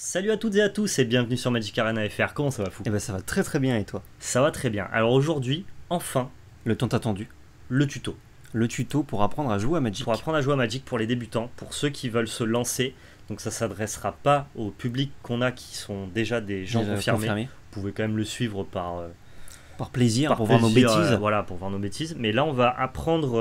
Salut à toutes et à tous et bienvenue sur Magic Arena FR, comment ça va fou? Eh ben ça va très très bien et toi? Ça va très bien. Alors aujourd'hui, enfin, Le temps attendu. le tuto. Le tuto pour apprendre à jouer à Magic. Pour apprendre à jouer à Magic pour les débutants, pour ceux qui veulent se lancer. Donc ça s'adressera pas au public qu'on a qui sont déjà des gens confirmés. Vous pouvez quand même le suivre par plaisir, pour voir nos bêtises. Voilà, pour voir nos bêtises. Mais là on va apprendre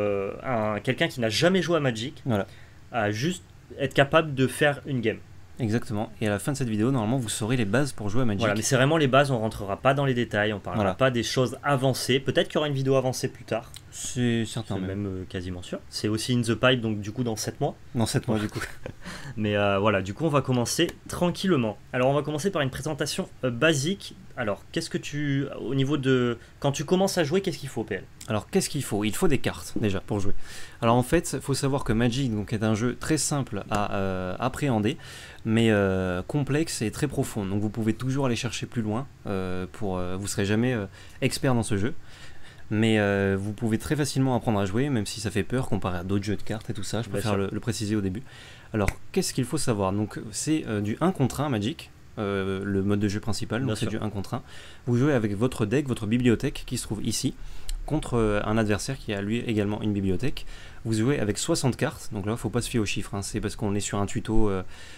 à quelqu'un qui n'a jamais joué à Magic à juste être capable de faire une game. Exactement, et à la fin de cette vidéo, normalement, vous saurez les bases pour jouer à Magic. Voilà, mais c'est vraiment les bases, on rentrera pas dans les détails, on parlera pas des choses avancées. Peut-être qu'il y aura une vidéo avancée plus tard. C'est certain. C'est même quasiment sûr. C'est aussi in the pipe, donc du coup dans 7 mois. Dans 7 mois du coup. Mais voilà, du coup on va commencer tranquillement. Alors on va commencer par une présentation basique. Alors qu'est-ce que tu... Au niveau de... Quand tu commences à jouer, qu'est-ce qu'il faut PL? Alors qu'est-ce qu'il faut? Il faut des cartes déjà pour jouer. Alors en fait, il faut savoir que Magic donc, est un jeu très simple à appréhender, mais complexe et très profond. Donc vous pouvez toujours aller chercher plus loin, vous serez jamais expert dans ce jeu. Mais vous pouvez très facilement apprendre à jouer, même si ça fait peur comparé à d'autres jeux de cartes et tout ça, je préfère le préciser au début. Alors qu'est-ce qu'il faut savoir? Donc c'est du 1 contre 1 Magic, le mode de jeu principal, donc c'est du 1 contre 1. Vous jouez avec votre deck, votre bibliothèque qui se trouve ici, contre un adversaire qui a lui également une bibliothèque. Vous jouez avec 60 cartes, donc là il ne faut pas se fier aux chiffres, hein, c'est parce qu'on est sur un tuto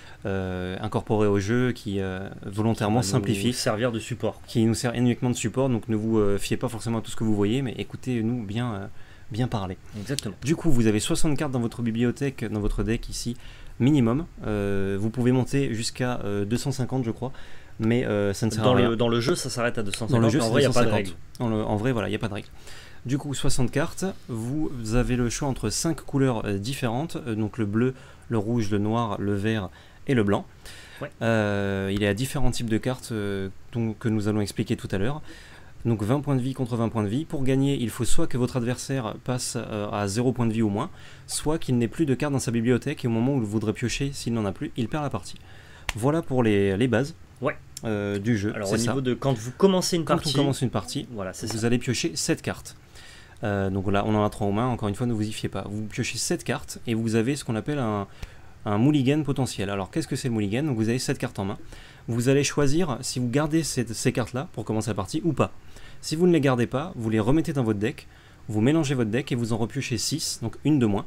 incorporé au jeu qui volontairement simplifie, servir de support, qui nous sert uniquement de support, donc ne vous fiez pas forcément à tout ce que vous voyez, mais écoutez-nous bien parler. Exactement. Du coup vous avez 60 cartes dans votre bibliothèque, dans votre deck ici, minimum. Vous pouvez monter jusqu'à 250 je crois, mais ça ne sert à rien. Dans le jeu ça s'arrête à 250, dans le jeu, en vrai il n'y a pas de règle. En vrai voilà, il n'y a pas de règle. Du coup 60 cartes, vous avez le choix entre 5 couleurs différentes, donc le bleu, le rouge, le noir, le vert et le blanc. Ouais. Il y a différents types de cartes que nous allons expliquer tout à l'heure. Donc 20 points de vie contre 20 points de vie. Pour gagner, il faut soit que votre adversaire passe à 0 points de vie ou moins, soit qu'il n'ait plus de cartes dans sa bibliothèque et au moment où il voudrait piocher, s'il n'en a plus, il perd la partie. Voilà pour les bases du jeu. Alors au niveau de quand vous commencez une partie, voilà, vous allez piocher 7 cartes. Donc là on en a 3 aux mains, encore une fois ne vous y fiez pas. Vous piochez 7 cartes et vous avez ce qu'on appelle un mulligan potentiel. Alors qu'est-ce que c'est le mulligan? Donc vous avez 7 cartes en main. Vous allez choisir si vous gardez ces cartes là pour commencer la partie ou pas. Si vous ne les gardez pas, vous les remettez dans votre deck, vous mélangez votre deck et vous en repiochez 6, donc une de moins.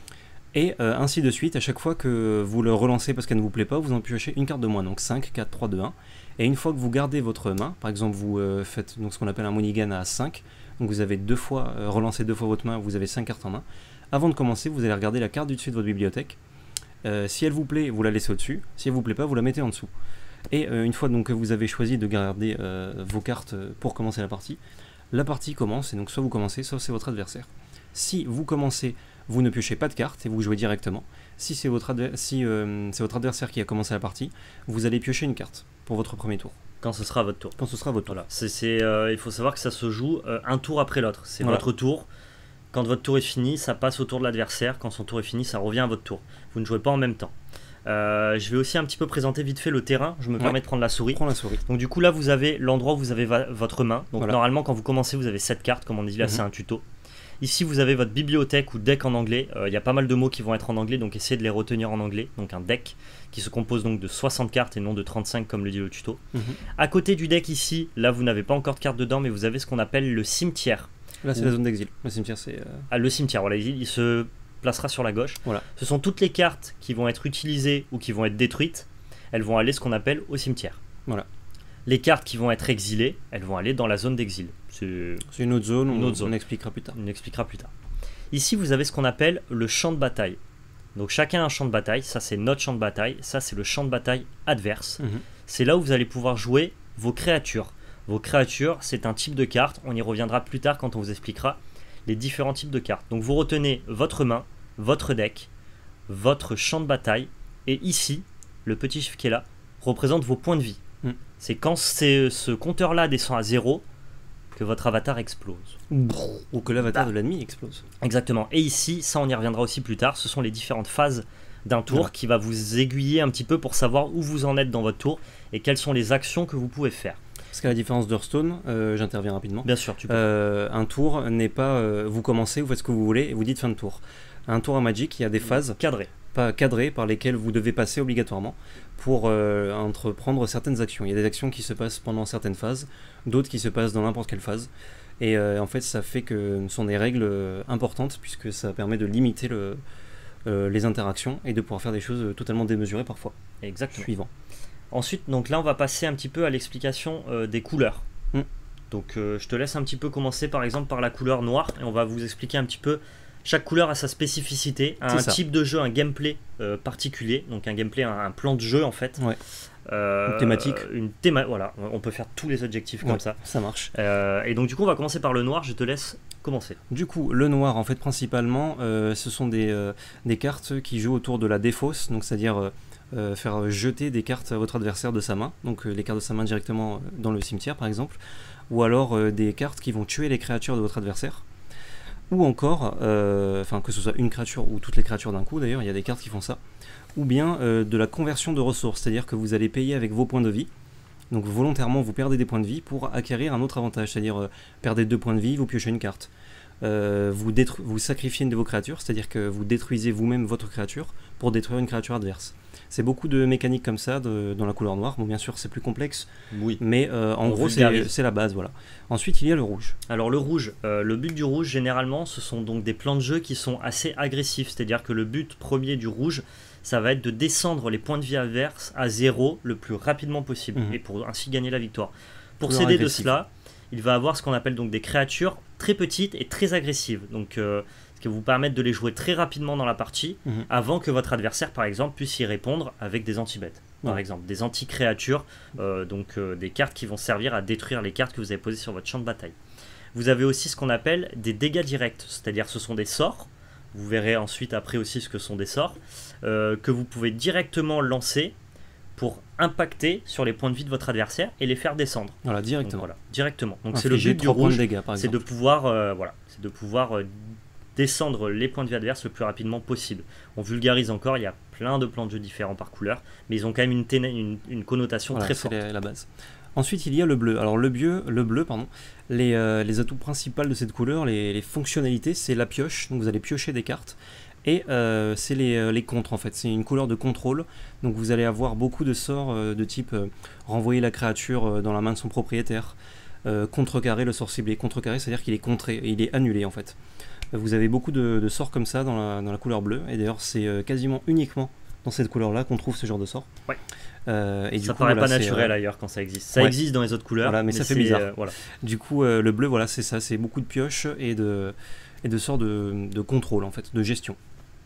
Et ainsi de suite, à chaque fois que vous le relancez parce qu'elle ne vous plaît pas, vous en piochez une carte de moins, donc 5, 4, 3, 2, 1. Et une fois que vous gardez votre main, par exemple vous faites donc, ce qu'on appelle un mulligan à 5, donc vous avez relancé deux fois votre main, vous avez 5 cartes en main. Avant de commencer, vous allez regarder la carte du dessus de votre bibliothèque. Si elle vous plaît, vous la laissez au-dessus. Si elle vous plaît pas, vous la mettez en dessous. Et une fois donc que vous avez choisi de garder vos cartes pour commencer la partie commence. Et donc soit vous commencez, soit c'est votre adversaire. Si vous commencez, vous ne piochez pas de cartes et vous jouez directement. Si c'est votre adversaire qui a commencé la partie, vous allez piocher une carte pour votre premier tour. Quand ce sera votre tour. Quand ce sera votre tour. Voilà. Il faut savoir que ça se joue un tour après l'autre. C'est votre tour. Quand votre tour est fini, ça passe au tour de l'adversaire. Quand son tour est fini, ça revient à votre tour. Vous ne jouez pas en même temps. Je vais aussi un petit peu présenter vite fait le terrain. Je me permets de prendre la souris. Prends la souris. Donc du coup là vous avez l'endroit où vous avez votre main. Donc normalement quand vous commencez vous avez 7 cartes. Comme on dit là c'est un tuto. Ici vous avez votre bibliothèque ou deck en anglais. Il y a pas mal de mots qui vont être en anglais. Donc essayez de les retenir en anglais. Donc un deck qui se compose donc de 60 cartes et non de 35 comme le dit le tuto. À côté du deck ici, là vous n'avez pas encore de cartes dedans mais vous avez ce qu'on appelle le cimetière. Là c'est la zone d'exil. Le cimetière c'est... le cimetière, voilà, il se placera sur la gauche. Voilà. Ce sont toutes les cartes qui vont être utilisées ou qui vont être détruites. Elles vont aller ce qu'on appelle au cimetière. Voilà. Les cartes qui vont être exilées, elles vont aller dans la zone d'exil. C'est une autre zone, on expliquera plus tard. On expliquera plus tard. Ici vous avez ce qu'on appelle le champ de bataille. Donc chacun a un champ de bataille, ça c'est notre champ de bataille, ça c'est le champ de bataille adverse. C'est là où vous allez pouvoir jouer vos créatures. Vos créatures, c'est un type de carte, on y reviendra plus tard quand on vous expliquera les différents types de cartes. Donc vous retenez votre main, votre deck, votre champ de bataille, et ici, le petit chiffre qui est là, représente vos points de vie. C'est quand ce compteur-là descend à 0 que votre avatar explose. Ou que l'avatar de l'ennemi explose. Exactement. Et ici, ça on y reviendra aussi plus tard, ce sont les différentes phases d'un tour qui va vous aiguiller un petit peu pour savoir où vous en êtes dans votre tour et quelles sont les actions que vous pouvez faire. Parce qu'à la différence d'Hearthstone, j'interviens rapidement. Bien sûr, tu peux. Un tour n'est pas vous commencez, vous faites ce que vous voulez et vous dites fin de tour. Un tour à Magic, il y a des phases cadrées. pas cadrés par lesquels vous devez passer obligatoirement pour entreprendre certaines actions. Il y a des actions qui se passent pendant certaines phases, d'autres qui se passent dans n'importe quelle phase. Et en fait, ça fait que ce sont des règles importantes puisque ça permet de limiter les interactions et de pouvoir faire des choses totalement démesurées parfois. Exactement. Suivant. Ensuite, donc là, on va passer un petit peu à l'explication des couleurs. Donc, je te laisse un petit peu commencer par exemple par la couleur noire et on va vous expliquer un petit peu. Chaque couleur a sa spécificité, a un type de jeu, un gameplay particulier, donc un gameplay, un plan de jeu en fait. Ouais. Une thématique. Voilà, on peut faire tous les adjectifs comme ça. Ça marche. Et donc du coup, on va commencer par le noir, je te laisse commencer. Du coup, le noir, en fait, principalement, ce sont des cartes qui jouent autour de la défausse, donc c'est-à-dire faire jeter des cartes à votre adversaire de sa main, donc les cartes de sa main directement dans le cimetière par exemple, ou alors des cartes qui vont tuer les créatures de votre adversaire. Ou encore, que ce soit une créature ou toutes les créatures d'un coup d'ailleurs, il y a des cartes qui font ça, ou bien de la conversion de ressources, c'est-à-dire que vous allez payer avec vos points de vie, donc volontairement vous perdez des points de vie pour acquérir un autre avantage, c'est-à-dire perdez 2 points de vie, vous piochez une carte. Vous sacrifiez une de vos créatures, c'est-à-dire que vous détruisez vous-même votre créature pour détruire une créature adverse. C'est beaucoup de mécaniques comme ça dans la couleur noire. Bon, bien sûr, c'est plus complexe, oui. Mais en gros, c'est la base. Voilà. Ensuite, il y a le rouge. Alors, le rouge, le but du rouge, généralement, ce sont donc des plans de jeu qui sont assez agressifs. C'est-à-dire que le but premier du rouge, ça va être de descendre les points de vie adverses à 0 le plus rapidement possible, et pour ainsi gagner la victoire. Pour s'aider de cela, il va avoir ce qu'on appelle donc des créatures très petites et très agressives. Donc, ce qui va vous permettre de les jouer très rapidement dans la partie, avant que votre adversaire, par exemple, puisse y répondre avec des anti-bêtes. Par exemple, des anti-créatures, des cartes qui vont servir à détruire les cartes que vous avez posées sur votre champ de bataille. Vous avez aussi ce qu'on appelle des dégâts directs, c'est-à-dire ce sont des sorts. Vous verrez ensuite après aussi ce que sont des sorts, que vous pouvez directement lancer pour impacter sur les points de vie de votre adversaire et les faire descendre. Voilà, directement. Donc, voilà, directement. Donc c'est le but du rouge, c'est de pouvoir, descendre les points de vie adverses le plus rapidement possible. On vulgarise encore, il y a plein de plans de jeu différents par couleur, mais ils ont quand même une connotation très forte. C'est la base. Ensuite, il y a le bleu. Alors le bleu, les atouts principaux de cette couleur, les fonctionnalités, c'est la pioche. Donc vous allez piocher des cartes. Et c'est les contres en fait. C'est une couleur de contrôle. Donc vous allez avoir beaucoup de sorts de type renvoyer la créature dans la main de son propriétaire, contrecarrer le sort ciblé. Contrecarrer, c'est-à-dire qu'il est contré, il est annulé en fait. Vous avez beaucoup de sorts comme ça dans la couleur bleue. Et d'ailleurs, c'est quasiment uniquement dans cette couleur-là qu'on trouve ce genre de sort. Ouais. Et ça paraît pas naturel ailleurs quand ça existe. Ça existe dans les autres couleurs, voilà, mais ça fait bizarre. Voilà. Du coup, le bleu, voilà, c'est ça, c'est beaucoup de pioches et de sorts de contrôle en fait, de gestion.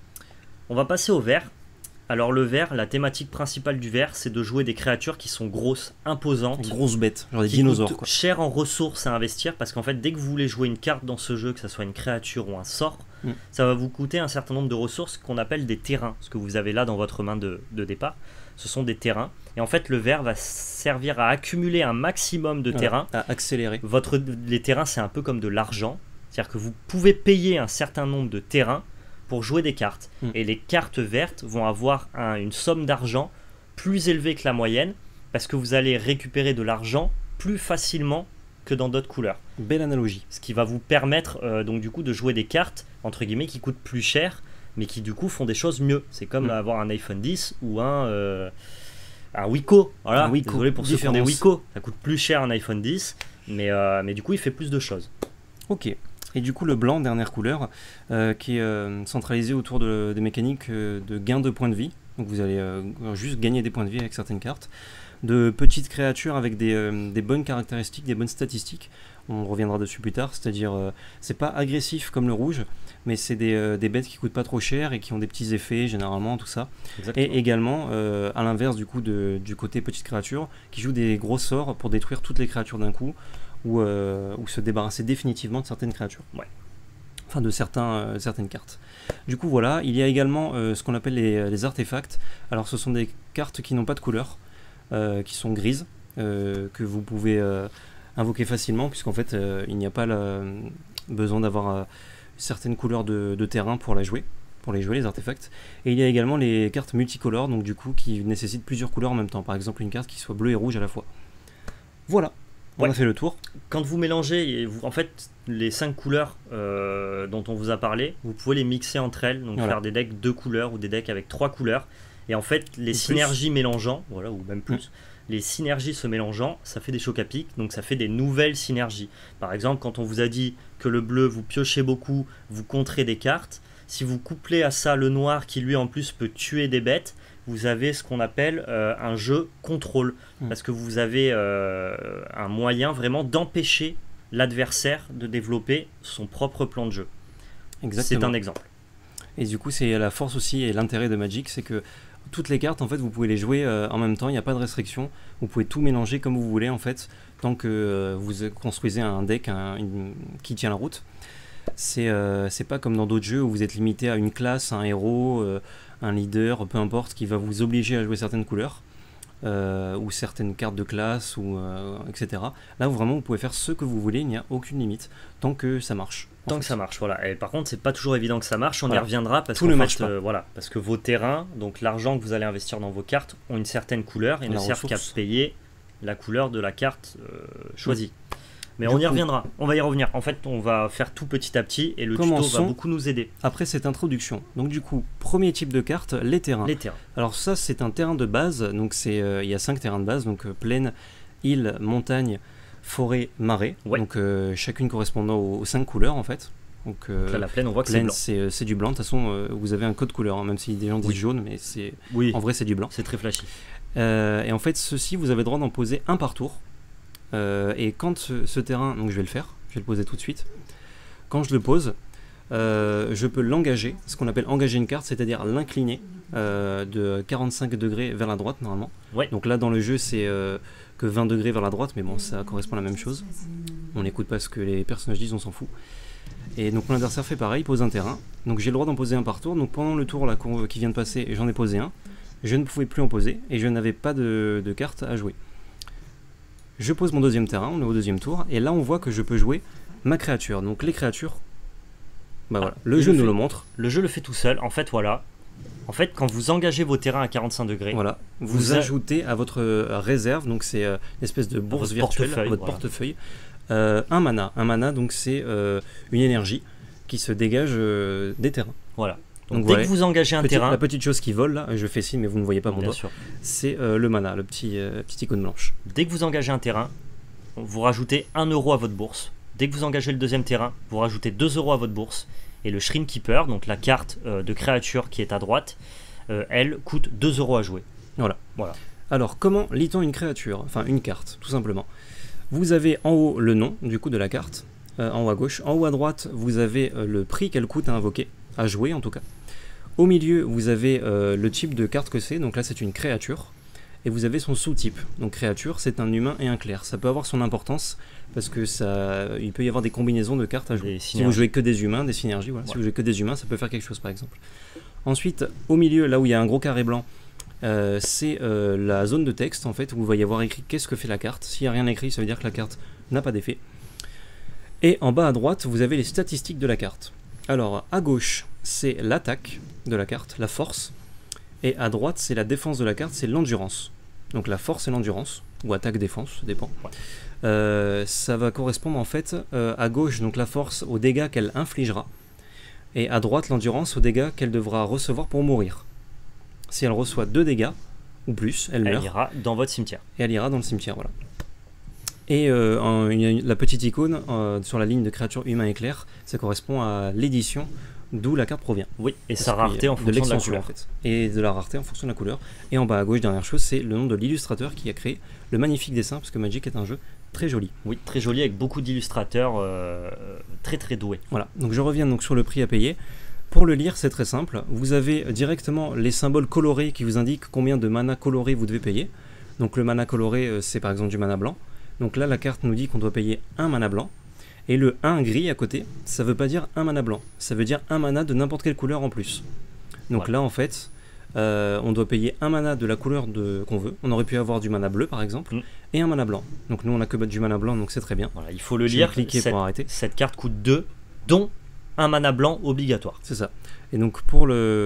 On va passer au vert. Alors le vert, la thématique principale du vert, c'est de jouer des créatures qui sont grosses, imposantes, grosses bêtes, genre des dinosaures, coûtent cher en ressources à investir, parce qu'en fait, dès que vous voulez jouer une carte dans ce jeu, que ce soit une créature ou un sort, ça va vous coûter un certain nombre de ressources qu'on appelle des terrains. Ce que vous avez là dans votre main de départ, ce sont des terrains. Et en fait, le vert va servir à accumuler un maximum de terrains. À accélérer. Les terrains, c'est un peu comme de l'argent. C'est-à-dire que vous pouvez payer un certain nombre de terrains pour jouer des cartes. Et les cartes vertes vont avoir une somme d'argent plus élevée que la moyenne, parce que vous allez récupérer de l'argent plus facilement que dans d'autres couleurs. Belle analogie. Ce qui va vous permettre donc du coup de jouer des cartes entre guillemets qui coûtent plus cher, mais qui du coup font des choses mieux. C'est comme avoir un iPhone 10 ou un Wiko. Voilà. Un Wiko. Désolé pour ceux qui ont des Wiko. Ça coûte plus cher un iPhone 10, mais du coup il fait plus de choses. Ok. Et du coup le blanc, dernière couleur, qui est centralisé autour des mécaniques de gain de points de vie. Donc vous allez juste gagner des points de vie avec certaines cartes. De petites créatures avec des bonnes caractéristiques, des bonnes statistiques. On reviendra dessus plus tard, c'est-à-dire c'est pas agressif comme le rouge, mais c'est des bêtes qui coûtent pas trop cher et qui ont des petits effets généralement, tout ça. Exactement. Et également à l'inverse du coup du côté petites créatures qui jouent des gros sorts pour détruire toutes les créatures d'un coup ou se débarrasser définitivement de certaines créatures. Ouais. Enfin de certaines cartes. Du coup voilà, il y a également ce qu'on appelle les artefacts. Alors ce sont des cartes qui n'ont pas de couleur, qui sont grises, que vous pouvez invoquer facilement, puisqu'en fait il n'y a pas besoin d'avoir certaines couleurs de terrain pour les jouer les artefacts. Et il y a également les cartes multicolores, donc du coup qui nécessitent plusieurs couleurs en même temps, par exemple une carte qui soit bleue et rouge à la fois. Voilà. On a fait le tour. Quand vous mélangez, en fait, les 5 couleurs dont on vous a parlé, vous pouvez les mixer entre elles, donc faire des decks 2 couleurs ou des decks avec 3 couleurs. Et en fait, les synergies mélangeant, voilà, ou même plus, les synergies se mélangeant, ça fait des chocs à pic, donc ça fait des nouvelles synergies. Par exemple, quand on vous a dit que le bleu, vous piochez beaucoup, vous contrez des cartes, si vous couplez à ça le noir qui lui en plus peut tuer des bêtes, vous avez ce qu'on appelle un jeu contrôle, parce que vous avez un moyen vraiment d'empêcher l'adversaire de développer son propre plan de jeu. C'est un exemple. Et du coup, c'est la force aussi et l'intérêt de Magic, c'est que toutes les cartes, en fait, vous pouvez les jouer en même temps, il n'y a pas de restriction, vous pouvez tout mélanger comme vous voulez, en fait, tant que vous construisez un deck qui tient la route. C'est pas comme dans d'autres jeux où vous êtes limité à une classe, un héros, un leader, peu importe, qui va vous obliger à jouer certaines couleurs ou certaines cartes de classe, etc. Là, vraiment, vous pouvez faire ce que vous voulez, il n'y a aucune limite, tant que ça marche. Tant que ça marche, voilà. Et par contre, c'est pas toujours évident que ça marche, on y reviendra, parce parce que vos terrains, donc l'argent que vous allez investir dans vos cartes, ont une certaine couleur et ne servent qu'à payer la couleur de la carte choisie. Mais on y reviendra, on va y revenir. En fait, on va faire tout petit à petit et le tuto va beaucoup nous aider. Après cette introduction, donc du coup, premier type de carte, les terrains. Alors ça, c'est un terrain de base, donc il y a 5 terrains de base, donc plaine, île, montagne, forêt, marais. Donc chacune correspondant aux 5 couleurs en fait. Donc là, la plaine, on voit que c'est du blanc. De toute façon, vous avez un code couleur, hein, même si des gens disent jaune, mais en vrai c'est du blanc. C'est très flashy. Et en fait, ceci, vous avez le droit d'en poser un par tour. Et quand ce terrain, donc je vais le faire, je vais le poser tout de suite. Quand je le pose, je peux l'engager, ce qu'on appelle engager une carte, c'est-à-dire l'incliner de 45 degrés vers la droite normalement. Donc là dans le jeu c'est que 20 degrés vers la droite, mais bon ça correspond à la même chose. On n'écoute pas ce que les personnages disent, on s'en fout. Et donc mon adversaire fait pareil, pose un terrain. Donc j'ai le droit d'en poser un par tour. Donc pendant le tour là qui vient de passer, j'en ai posé un. Je ne pouvais plus en poser et je n'avais pas de carte à jouer. Je pose mon deuxième terrain, on est au deuxième tour, et là on voit que je peux jouer ma créature. Donc les créatures, voilà, le jeu nous le montre. Le jeu le fait tout seul, en fait voilà. En fait, quand vous engagez vos terrains à 45 degrés, voilà, vous ajoutez à votre réserve, donc c'est une espèce de bourse virtuelle, à votre portefeuille, un mana. Un mana, donc c'est une énergie qui se dégage des terrains. Voilà. Donc dès que vous engagez un terrain... La petite chose qui vole, là, je fais signe mais vous ne voyez pas mon doigt, c'est le mana, le petit icône blanche. Dès que vous engagez un terrain, vous rajoutez 1 euro à votre bourse. Dès que vous engagez le deuxième terrain, vous rajoutez 2 euros à votre bourse. Et le Shrine Keeper, donc la carte de créature qui est à droite, elle coûte 2 euros à jouer. Voilà. Alors comment lit-on une créature? Enfin une carte, tout simplement. Vous avez en haut le nom du coup de la carte, en haut à gauche. En haut à droite, vous avez le prix qu'elle coûte à invoquer, à jouer en tout cas. Au milieu, vous avez le type de carte que c'est, donc là c'est une créature, et vous avez son sous-type. Donc créature, c'est un humain et un clerc. Ça peut avoir son importance, parce que il peut y avoir des combinaisons de cartes à jouer. Si vous jouez que des humains, des synergies, voilà. Si vous jouez que des humains, ça peut faire quelque chose par exemple. Ensuite, au milieu, là où il y a un gros carré blanc, c'est la zone de texte en fait, où il va y avoir écrit qu'est-ce que fait la carte. S'il n'y a rien écrit, ça veut dire que la carte n'a pas d'effet. Et en bas à droite, vous avez les statistiques de la carte. Alors, à gauche, c'est l'attaque de la carte, la force. Et à droite, c'est la défense de la carte, c'est l'endurance. Donc la force et l'endurance, ou attaque-défense, ça dépend. Ça va correspondre en fait à gauche, donc la force, aux dégâts qu'elle infligera. Et à droite, l'endurance, aux dégâts qu'elle devra recevoir pour mourir. Si elle reçoit 2 dégâts, ou plus, elle meurt. Elle ira dans votre cimetière. Et elle ira dans le cimetière, voilà. Et la petite icône sur la ligne de créature humain éclair, ça correspond à l'édition d'où la carte provient. Oui, et sa rareté en fonction de la couleur. En fait. Et de la rareté en fonction de la couleur. Et en bas à gauche, dernière chose, c'est le nom de l'illustrateur qui a créé le magnifique dessin, parce que Magic est un jeu très joli. Oui, très joli, avec beaucoup d'illustrateurs très très doués. Voilà, donc je reviens donc sur le prix à payer. Pour le lire, c'est très simple. Vous avez directement les symboles colorés qui vous indiquent combien de mana coloré vous devez payer. Donc le mana coloré, c'est par exemple du mana blanc. Donc là, la carte nous dit qu'on doit payer un mana blanc. Et le 1 gris à côté, ça veut pas dire un mana blanc. Ça veut dire un mana de n'importe quelle couleur en plus. Donc là, en fait, on doit payer un mana de la couleur qu'on veut. On aurait pu avoir du mana bleu, par exemple, et un mana blanc. Donc nous, on a que du mana blanc, donc c'est très bien. Voilà, il faut le lire. Cliquer pour arrêter. Cette carte coûte 2, dont un mana blanc obligatoire. C'est ça. Et donc pour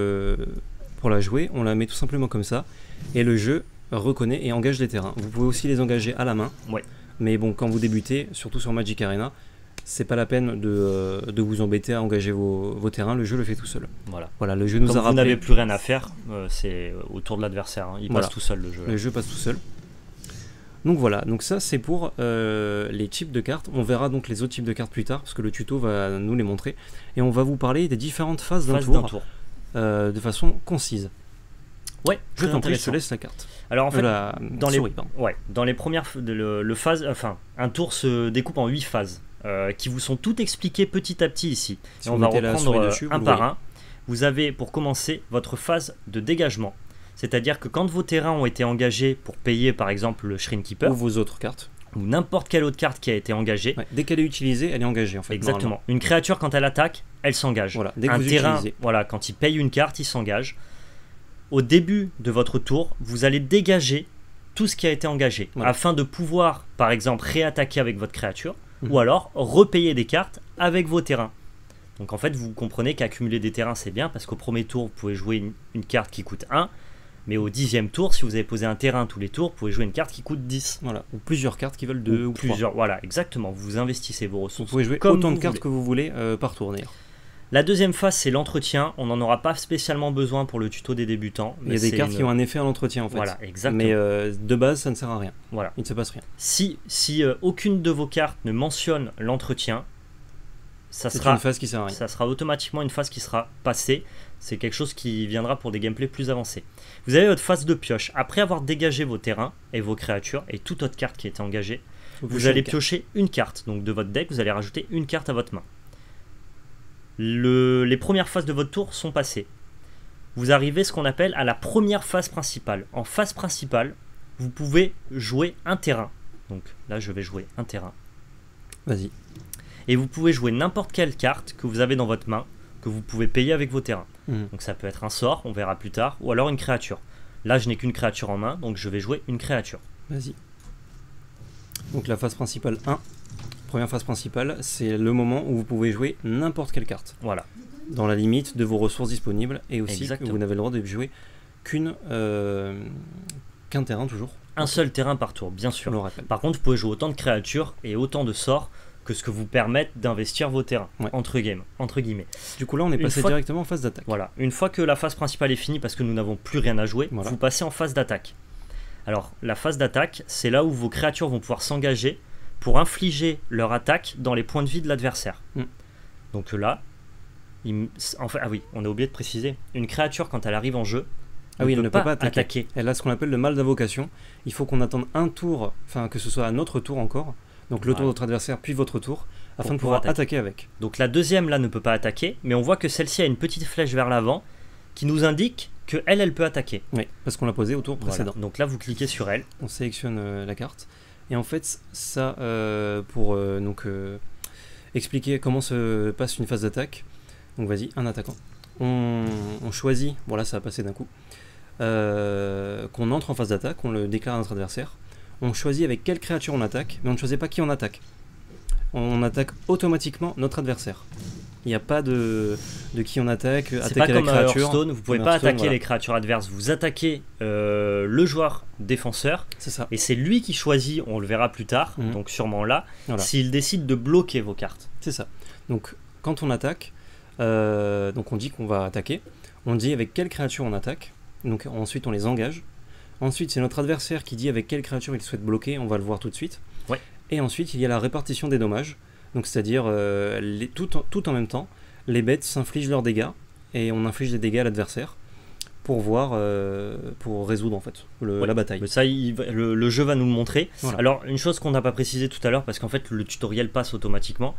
la jouer, on la met tout simplement comme ça. Et le jeu reconnaît et engage les terrains. Vous pouvez aussi les engager à la main. Mais bon, quand vous débutez, surtout sur Magic Arena, c'est pas la peine de vous embêter à engager vos terrains, le jeu le fait tout seul. Voilà, le jeu nous a rappelé. Vous n'avez plus rien à faire, c'est au tour de l'adversaire, hein. Il passe tout seul le jeu. Le jeu passe tout seul. Donc voilà, donc ça c'est pour les types de cartes. On verra donc les autres types de cartes plus tard, parce que le tuto va nous les montrer. Et on va vous parler des différentes phases d'un tour, de façon concise. Ouais, je t'en prie, je te laisse la carte. Alors en fait, dans les premières phases, un tour se découpe en 8 phases qui vous sont toutes expliquées petit à petit ici. Si et on va reprendre dessus, un par un. Vous avez pour commencer votre phase de dégagement. C'est-à-dire que quand vos terrains ont été engagés pour payer par exemple le Shrine Keeper ou vos autres cartes, ou n'importe quelle autre carte qui a été engagée, dès qu'elle est utilisée, elle est engagée en fait. Exactement. Une créature quand elle attaque, elle s'engage. Voilà, dès que un vous terrain, utilisez. voilà, quand il paye une carte, il s'engage. Au début de votre tour, vous allez dégager tout ce qui a été engagé afin de pouvoir, par exemple, réattaquer avec votre créature ou alors repayer des cartes avec vos terrains. Donc en fait, vous comprenez qu'accumuler des terrains, c'est bien parce qu'au premier tour, vous pouvez jouer une carte qui coûte 1, mais au 10e tour, si vous avez posé un terrain tous les tours, vous pouvez jouer une carte qui coûte 10. Voilà, ou plusieurs cartes qui veulent 2 ou 3. Voilà, exactement. Vous investissez vos ressources. Vous pouvez jouer autant de cartes que vous voulez par tour d'ailleurs. La deuxième phase, c'est l'entretien. On n'en aura pas spécialement besoin pour le tuto des débutants. Il y a des cartes qui ont un effet à l'entretien en fait. Voilà, exactement. Mais de base, ça ne sert à rien. Voilà. Il ne se passe rien. Si aucune de vos cartes ne mentionne l'entretien, c'est une phase qui sert à rien. Ça sera automatiquement une phase qui sera passée. C'est quelque chose qui viendra pour des gameplays plus avancés. Vous avez votre phase de pioche. Après avoir dégagé vos terrains et vos créatures et toute autre carte qui a été engagée, vous allez piocher une carte. Donc de votre deck, vous allez rajouter une carte à votre main. Les premières phases de votre tour sont passées. Vous arrivez ce qu'on appelle à la première phase principale. En phase principale, vous pouvez jouer un terrain. Donc là, je vais jouer un terrain. Vas-y. Et vous pouvez jouer n'importe quelle carte que vous avez dans votre main, que vous pouvez payer avec vos terrains. Donc ça peut être un sort, on verra plus tard, ou alors une créature. Là, je n'ai qu'une créature en main, donc je vais jouer une créature. Vas-y. Donc la phase principale 1. Première phase principale, c'est le moment où vous pouvez jouer n'importe quelle carte. Voilà. Dans la limite de vos ressources disponibles et aussi Exactement. que vous n'avez le droit de jouer qu'un terrain toujours. Un seul terrain par tour, bien sûr. On le rappelle. Par contre, vous pouvez jouer autant de créatures et autant de sorts que ce que vous permettent d'investir vos terrains, entre guillemets. Du coup là, on est passé directement en phase d'attaque. Voilà. Une fois que la phase principale est finie parce que nous n'avons plus rien à jouer, vous passez en phase d'attaque. Alors, la phase d'attaque, c'est là où vos créatures vont pouvoir s'engager pour infliger leur attaque dans les points de vie de l'adversaire. Donc là, on a oublié de préciser, une créature quand elle arrive en jeu, elle ne peut pas attaquer. Elle a ce qu'on appelle le mal d'invocation. Il faut qu'on attende un tour, enfin que ce soit à notre tour encore, donc le tour de notre adversaire puis votre tour, afin de pouvoir attaquer avec. Donc la deuxième là ne peut pas attaquer, mais on voit que celle-ci a une petite flèche vers l'avant qui nous indique qu'elle peut attaquer. Oui, parce qu'on l'a posée au tour précédent. Voilà. Donc là vous cliquez sur elle. On sélectionne la carte. Et en fait, ça, pour expliquer comment se passe une phase d'attaque, donc vas-y, un attaquant. On choisit, voilà, ça va passer d'un coup, qu'on entre en phase d'attaque, on le déclare à notre adversaire. On choisit avec quelle créature on attaque, mais on ne choisit pas qui on attaque. On attaque automatiquement notre adversaire. Il n'y a pas de qui on attaque, c'est pas comme Hearthstone, vous pouvez pas attaquer les créatures adverses, vous attaquez le joueur défenseur, c'est ça. Et c'est lui qui choisit, on le verra plus tard, donc sûrement là, s'il décide de bloquer vos cartes. C'est ça. Donc quand on attaque, donc on dit qu'on va attaquer, on dit avec quelle créature on attaque, donc ensuite on les engage, ensuite c'est notre adversaire qui dit avec quelle créature il souhaite bloquer, on va le voir tout de suite, et ensuite il y a la répartition des dommages. Donc c'est-à-dire tout en même temps, les bêtes s'infligent leurs dégâts et on inflige des dégâts à l'adversaire pour voir, pour résoudre en fait la bataille. Mais ça, le jeu va nous le montrer. Voilà. Alors une chose qu'on n'a pas précisé tout à l'heure parce qu'en fait le tutoriel passe automatiquement.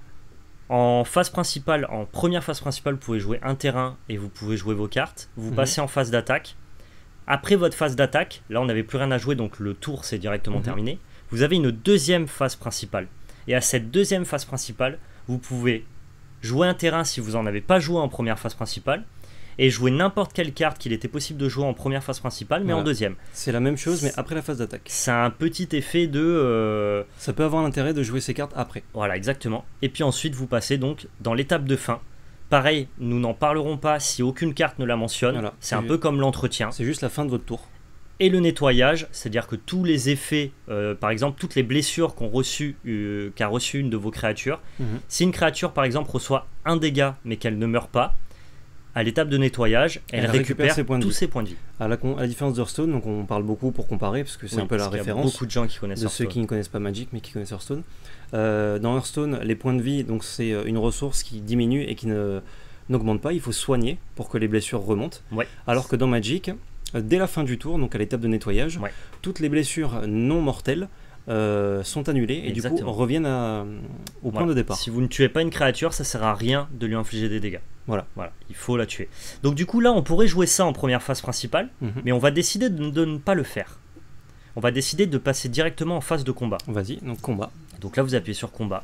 En phase principale, en première phase principale, vous pouvez jouer un terrain et vous pouvez jouer vos cartes. Vous passez en phase d'attaque. Après votre phase d'attaque, là on n'avait plus rien à jouer donc le tour c'est directement terminé. Vous avez une deuxième phase principale. Et à cette deuxième phase principale, vous pouvez jouer un terrain si vous n'en avez pas joué en première phase principale et jouer n'importe quelle carte qu'il était possible de jouer en première phase principale, mais en deuxième. C'est la même chose, mais après la phase d'attaque. Ça a un petit effet de... Ça peut avoir l'intérêt de jouer ces cartes après. Voilà, exactement. Et puis ensuite, vous passez donc dans l'étape de fin. Pareil, nous n'en parlerons pas si aucune carte ne la mentionne. Voilà. C'est un peu comme l'entretien. C'est juste la fin de votre tour. et le nettoyage, c'est-à-dire que tous les effets, par exemple toutes les blessures qu'a reçu une de vos créatures, si une créature par exemple reçoit un dégât mais qu'elle ne meurt pas, à l'étape de nettoyage, elle récupère tous ses points de vie. À la différence d'Hearthstone, donc on parle beaucoup pour comparer, parce que c'est un peu la référence. Il y a beaucoup de gens qui connaissent Hearthstone. Ceux qui ne connaissent pas Magic, mais qui connaissent Hearthstone. Dans Hearthstone, les points de vie, donc c'est une ressource qui diminue et qui n'augmente pas. Il faut soigner pour que les blessures remontent. Ouais. Alors que dans Magic, dès la fin du tour, donc à l'étape de nettoyage, toutes les blessures non mortelles sont annulées et du coup reviennent au point de départ. Si vous ne tuez pas une créature, ça sert à rien de lui infliger des dégâts. Voilà, il faut la tuer. Donc du coup là on pourrait jouer ça en première phase principale, mais on va décider de ne pas le faire. On va décider de passer directement en phase de combat. Vas-y, donc combat. Donc là vous appuyez sur combat.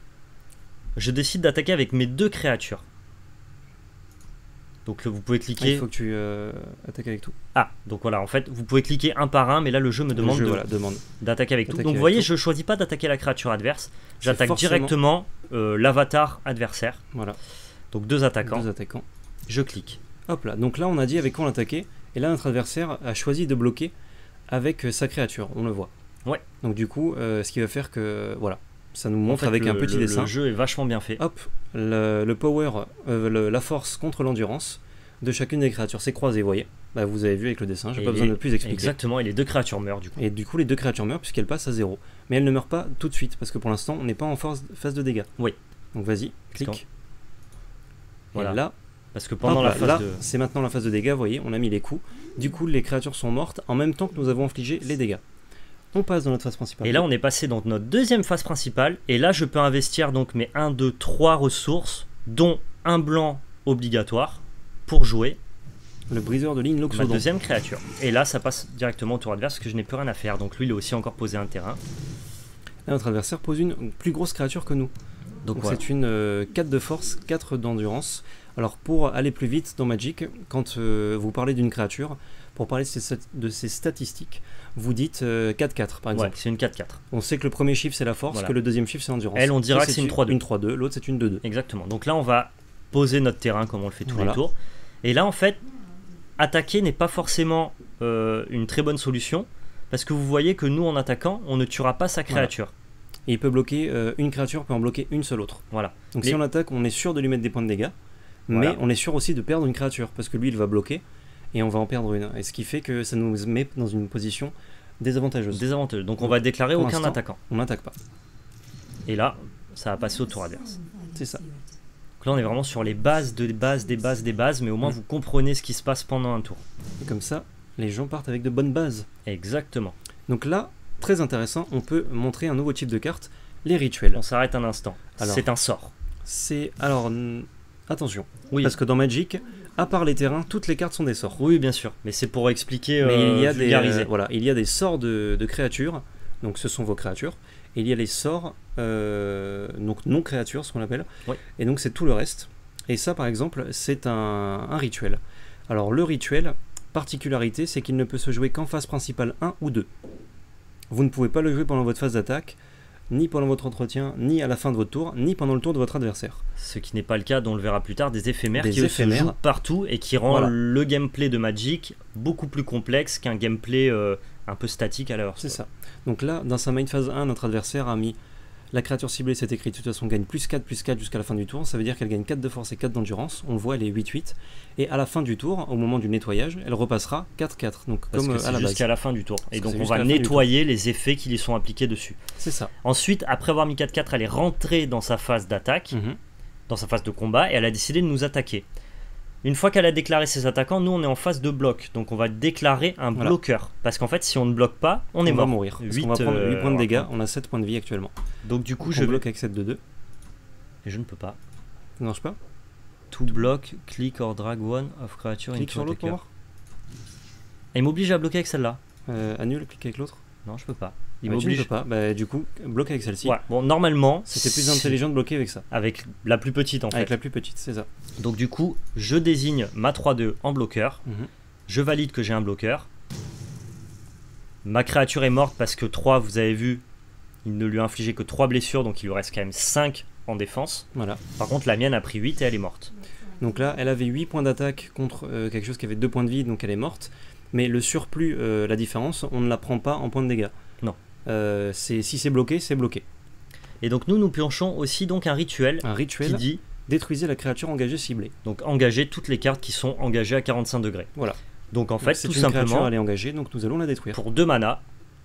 Je décide d'attaquer avec mes 2 créatures. Donc là, vous pouvez cliquer. Il faut que tu attaques avec tout. Ah, donc voilà, en fait, vous pouvez cliquer un par un, mais là le jeu me demande d'attaquer avec tout. Donc vous voyez, je ne choisis pas d'attaquer la créature adverse, j'attaque directement l'avatar adversaire. Voilà. Donc 2 attaquants. 2 attaquants. Je clique. Hop là, donc là on a dit avec quoi on attaquait, et là notre adversaire a choisi de bloquer avec sa créature, on le voit. Ouais. Donc du coup, ce qui va faire que, voilà, ça nous montre avec un petit dessin. Le jeu est vachement bien fait. Hop, le power, la force contre l'endurance de chacune des créatures, c'est croisé, vous voyez. Bah, vous avez vu avec le dessin, j'ai pas besoin de plus expliquer. Exactement, et les 2 créatures meurent du coup. Et du coup, les 2 créatures meurent puisqu'elles passent à 0. Mais elles ne meurent pas tout de suite, parce que pour l'instant, on n'est pas en phase de dégâts. Oui. Donc vas-y, clique. Voilà. Et là, parce que pendant la phase de... c'est maintenant la phase de dégâts, vous voyez, on a mis les coups. Du coup, les créatures sont mortes en même temps que nous avons infligé les dégâts. On passe dans notre phase principale. Et là, on est passé dans notre deuxième phase principale. Et là, je peux investir donc mes 1, 2, 3 ressources, dont un blanc obligatoire, pour jouer le briseur de ligne Loxodon. Ma deuxième créature. Et là, ça passe directement au tour adverse, parce que je n'ai plus rien à faire. Donc lui, il a aussi encore posé un terrain. Là, notre adversaire pose une plus grosse créature que nous. Donc voilà. C'est une 4 de force, 4 d'endurance. Alors pour aller plus vite dans Magic, quand vous parlez d'une créature, pour parler de ses statistiques, vous dites 4-4 par exemple. Ouais, c'est une 4-4. On sait que le premier chiffre c'est la force, que le deuxième chiffre c'est l'endurance. Elle, on dira que c'est une 3-2. Une 3-2, l'autre c'est une 2-2. Exactement. Donc là, on va poser notre terrain comme on le fait tous les tours. Et là, en fait, attaquer n'est pas forcément une très bonne solution, parce que vous voyez que nous, en attaquant, on ne tuera pas sa créature. Et il peut bloquer une créature, peut en bloquer une seule autre. Voilà. Donc si on attaque, on est sûr de lui mettre des points de dégâts, mais on est sûr aussi de perdre une créature, parce que lui, il va bloquer, et on va en perdre une. Et ce qui fait que ça nous met dans une position désavantageuse. Donc on va déclarer aucun attaquant. On n'attaque pas. Et là, ça va passer au tour adverse. C'est ça. Donc là, on est vraiment sur les bases des bases, mais au moins vous comprenez ce qui se passe pendant un tour. Et comme ça, les gens partent avec de bonnes bases. Exactement. Donc là, très intéressant, on peut montrer un nouveau type de carte, les rituels. On s'arrête un instant. C'est un sort. Alors, attention, parce que dans Magic, à part les terrains, toutes les cartes sont des sorts. Oui, bien sûr, mais c'est pour expliquer, mais il y a vulgariser. Il y a des sorts de créatures, donc ce sont vos créatures, et il y a les sorts, donc non-créatures, ce qu'on appelle, et donc c'est tout le reste. Et ça, par exemple, c'est un rituel. Alors, le rituel, particularité, c'est qu'il ne peut se jouer qu'en phase principale 1 ou 2. Vous ne pouvez pas le jouer pendant votre phase d'attaque, ni pendant votre entretien, ni à la fin de votre tour, ni pendant le tour de votre adversaire. Ce qui n'est pas le cas, dont on le verra plus tard, des éphémères qui se jouent partout et qui rend le gameplay de Magic beaucoup plus complexe qu'un gameplay un peu statique à l'heure. C'est ça. Donc là, dans sa main phase 1, notre adversaire a mis la créature ciblée, c'est écrit de toute façon gagne plus 4 jusqu'à la fin du tour. Ça veut dire qu'elle gagne 4 de force et 4 d'endurance. On le voit, elle est 8-8. Et à la fin du tour, au moment du nettoyage, elle repassera 4-4. Donc parce comme que à la base. Jusqu'à la fin du tour. Et donc on va nettoyer les effets qui lui sont appliqués dessus. C'est ça. Ensuite, après avoir mis 4-4, elle est rentrée dans sa phase d'attaque, dans sa phase de combat, et elle a décidé de nous attaquer. Une fois qu'elle a déclaré ses attaquants, nous on est en phase de bloc. Donc on va déclarer un bloqueur. Parce qu'en fait, si on ne bloque pas, on est mort. On va mourir. On va prendre 8 points de dégâts. On a 7 points de vie actuellement. Donc du coup, je bloque avec 7 de 2. Et je ne peux pas. Ça ne marche pas. To block, click or drag one of creature. Clique sur l'autre pour voir. Et il m'oblige à bloquer avec celle-là. Annule, clique avec l'autre. Non, je peux pas. Il m'oblige. Tu ne peux pas. Bah, du coup, bloque avec celle-ci. Ouais. Bon, normalement, c'était plus intelligent de bloquer avec ça. Avec la plus petite en fait. Avec la plus petite, c'est ça. Donc du coup, je désigne ma 3-2 en bloqueur. Je valide que j'ai un bloqueur. Ma créature est morte parce que 3, vous avez vu, il ne lui a infligé que 3 blessures, donc il lui reste quand même 5 en défense. Voilà. Par contre, la mienne a pris 8 et elle est morte. Donc là, elle avait 8 points d'attaque contre quelque chose qui avait 2 points de vie, donc elle est morte. Mais le surplus, la différence, on ne la prend pas en points de dégâts. Non. Si c'est bloqué, c'est bloqué. Et donc nous piochons aussi donc un rituel qui dit détruisez la créature engagée ciblée. Donc engager toutes les cartes qui sont engagées à 45 degrés. Voilà. Donc en fait, c'est tout une simplement, créature, elle est engagée, donc nous allons la détruire. Pour 2 mana,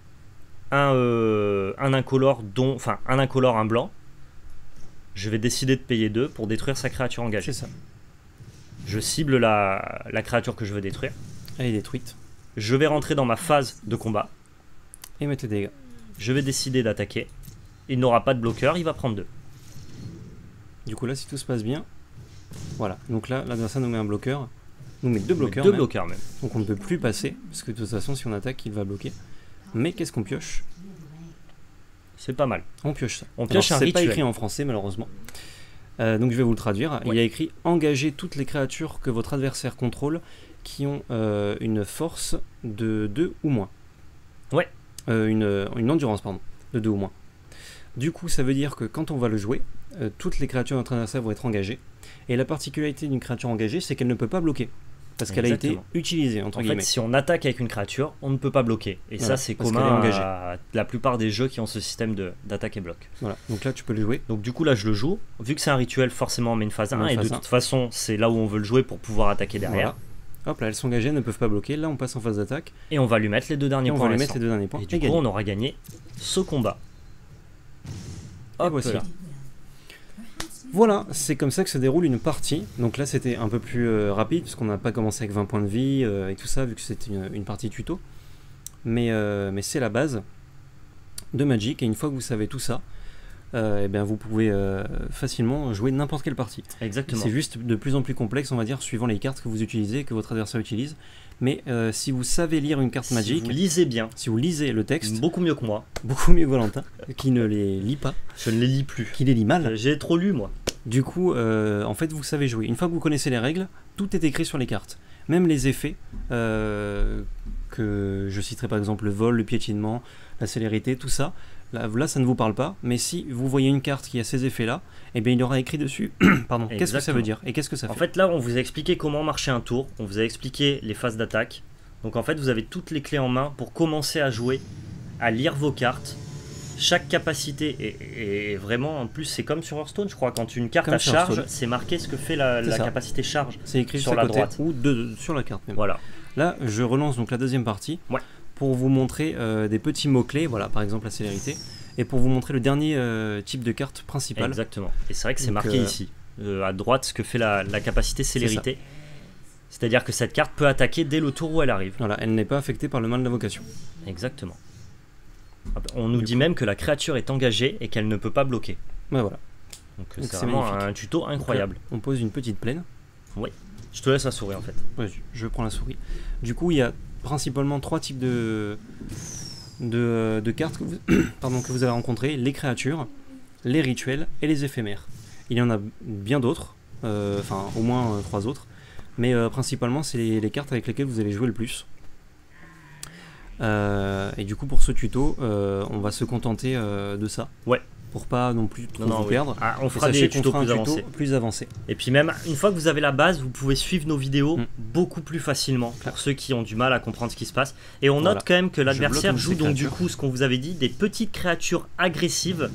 un incolore, un blanc, je vais décider de payer 2 pour détruire sa créature engagée. C'est ça. Je cible la créature que je veux détruire. Elle est détruite. Je vais rentrer dans ma phase de combat. Et mettre les dégâts. Je vais décider d'attaquer. Il n'aura pas de bloqueur, il va prendre 2. Du coup là, si tout se passe bien, voilà. Donc là, l'adversaire nous met un bloqueur. Nous met 2 bloqueurs. Même. Donc on ne peut plus passer, parce que de toute façon, si on attaque, il va bloquer. Mais qu'est-ce qu'on pioche? C'est pas mal. On pioche ça. On pioche un rituel. C'est pas écrit en français, malheureusement. Donc je vais vous le traduire. Ouais. Il y a écrit « Engagez toutes les créatures que votre adversaire contrôle qui ont une force de 2 ou moins. » Ouais. Une endurance, pardon, de 2 ou moins. Du coup, ça veut dire que quand on va le jouer, toutes les créatures de notre adversaire vont être engagées. Et la particularité d'une créature engagée, c'est qu'elle ne peut pas bloquer. Parce qu'elle a été utilisée, entre guillemets. En fait, si on attaque avec une créature, on ne peut pas bloquer. Et voilà, ça, c'est commun à la plupart des jeux qui ont ce système d'attaque et bloc. Voilà, donc là, tu peux le jouer. Donc du coup, là, je le joue. Vu que c'est un rituel, forcément, on met une phase 1. Et de toute façon, c'est là où on veut le jouer pour pouvoir attaquer derrière. Voilà. Hop, là, elles sont engagées, elles ne peuvent pas bloquer. Là, on passe en phase d'attaque. Et on va lui mettre les 2 derniers points. On va lui mettre les 2 derniers points. Et du coup, on aura gagné ce combat. Hop, voici. Voilà, c'est comme ça que se déroule une partie. Donc là, c'était un peu plus rapide, parce qu'on n'a pas commencé avec 20 points de vie et tout ça, vu que c'était une partie tuto. Mais c'est la base de Magic, et une fois que vous savez tout ça, eh bien, vous pouvez facilement jouer n'importe quelle partie. Exactement. C'est juste de plus en plus complexe, on va dire, suivant les cartes que vous utilisez, que votre adversaire utilise. Mais si vous savez lire une carte Magic, si vous lisez bien, si vous lisez le texte, beaucoup mieux que moi, beaucoup mieux que Valentin, qui ne les lit pas, je ne les lis plus, qui les lit mal. J'ai trop lu moi. Du coup, en fait, vous savez jouer. Une fois que vous connaissez les règles, tout est écrit sur les cartes. Même les effets, que je citerai par exemple le vol, le piétinement, la célérité, tout ça. Là, ça ne vous parle pas. Mais si vous voyez une carte qui a ces effets-là, eh bien, il aura écrit dessus. Pardon. Qu'est-ce que ça veut dire et qu'est-ce que ça fait? En fait, là, on vous a expliqué comment marcher un tour. On vous a expliqué les phases d'attaque. Donc, en fait, vous avez toutes les clés en main pour commencer à jouer, à lire vos cartes. Chaque capacité est vraiment, en plus, c'est comme sur Hearthstone, je crois. Quand une carte à charge, c'est marqué ce que fait la capacité charge. C'est écrit sur la droite ou sur la carte même. Voilà. Là, je relance donc la deuxième partie. Ouais. Pour vous montrer des petits mots-clés, voilà, par exemple la célérité, et pour vous montrer le dernier type de carte principale. Exactement. Et c'est vrai que c'est marqué ici, à droite, ce que fait la capacité célérité. C'est-à-dire que cette carte peut attaquer dès le tour où elle arrive. Voilà, elle n'est pas affectée par le mal d'invocation. Exactement. On nous dit même que la créature est engagée et qu'elle ne peut pas bloquer. Ouais, voilà. Donc c'est vraiment un tuto incroyable. Donc là, on pose une petite plaine. Oui. Je te laisse la souris en fait. Ouais, je prends la souris. Du coup, il y a principalement 3 types de cartes que vous avez rencontrées: les créatures, les rituels et les éphémères. Il y en a bien d'autres, enfin au moins 3 autres, mais principalement c'est les cartes avec lesquelles vous allez jouer le plus. Et du coup, pour ce tuto, on va se contenter de ça. Ouais. Pour pas non plus trop vous perdre. Ah, on fera des tutos plus avancés. Et puis même, une fois que vous avez la base, vous pouvez suivre nos vidéos beaucoup plus facilement pour ceux qui ont du mal à comprendre ce qui se passe. Et on note quand même que l'adversaire joue donc du coup, ce qu'on vous avait dit, des petites créatures agressives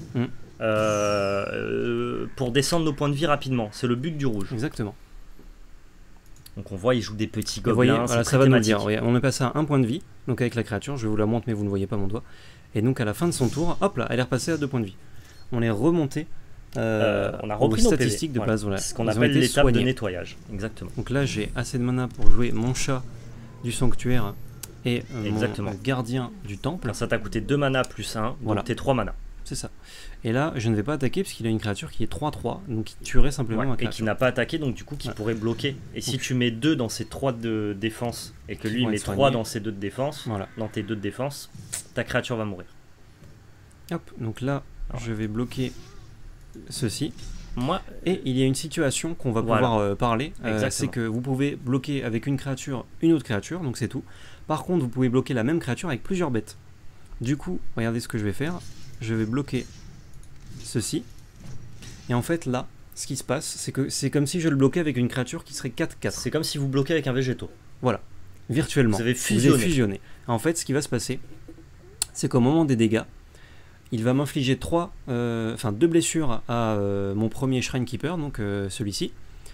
pour descendre nos points de vie rapidement. C'est le but du rouge. Exactement. Donc on voit, il joue des petits gobelins. Voilà, ça va nous dire. On est passé à 1 point de vie, donc avec la créature. Je vous la montre, mais vous ne voyez pas mon doigt. Et donc à la fin de son tour, hop là, elle est repassée à 2 points de vie. On est remonté on a repris aux statistiques de base. Voilà. C'est ce qu'on appelle l'étape de nettoyage. Exactement. Donc là, j'ai assez de mana pour jouer mon chat du sanctuaire et mon gardien du temple. Alors ça t'a coûté 2 mana plus 1, donc t'es 3 mana. C'est ça. Et là, je ne vais pas attaquer parce qu'il a une créature qui est 3-3, donc qui tuerait simplement ma créature. Et qui n'a pas attaqué, donc du coup qui pourrait bloquer. Et si tu mets 2 dans ses 3 de défense et que lui il met 3 dans ses 2 de défense, dans tes 2 de défense, ta créature va mourir. Hop, donc là, je vais bloquer ceci. Et il y a une situation qu'on va pouvoir parler, c'est que vous pouvez bloquer avec une créature une autre créature, donc c'est tout. Par contre, vous pouvez bloquer la même créature avec plusieurs bêtes. Du coup, regardez ce que je vais faire. Je vais bloquer ceci. Et en fait, là, ce qui se passe, c'est que c'est comme si je le bloquais avec une créature qui serait 4-4. C'est comme si vous bloquez avec un végétaux. Voilà. virtuellement. Vous avez fusionné. fusionné. En fait, ce qui va se passer, c'est qu'au moment des dégâts, il va m'infliger 2 blessures à mon premier Shrine Keeper, donc celui-ci.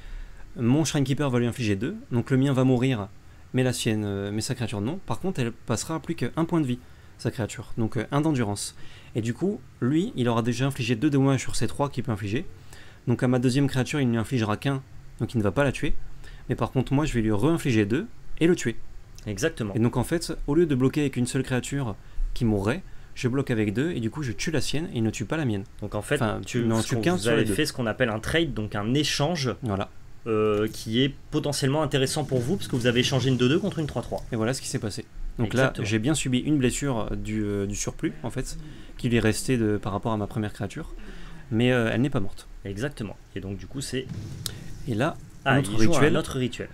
Mon Shrine Keeper va lui infliger 2, donc le mien va mourir, mais la sienne, mais sa créature non. Par contre, elle passera à plus qu'un point de vie, sa créature, donc 1 d'endurance. Et du coup, lui, il aura déjà infligé 2 dommages sur ces 3 qu'il peut infliger. Donc à ma deuxième créature, il ne lui infligera qu'un, donc il ne va pas la tuer. Mais par contre, moi, je vais lui re-infliger 2 et le tuer. Exactement. Et donc en fait, au lieu de bloquer avec une seule créature qui mourrait, je bloque avec 2 et du coup je tue la sienne et il ne tue pas la mienne. Donc en fait, vous avez fait ce qu'on appelle un trade, donc un échange, voilà. Qui est potentiellement intéressant pour vous, parce que vous avez échangé une 2-2 contre une 3-3. Et voilà ce qui s'est passé. Donc Exactement. là, j'ai bien subi une blessure du surplus, en fait, qui lui est resté par rapport à ma première créature, mais elle n'est pas morte. Exactement. Et donc du coup c'est... Et là, notre rituel.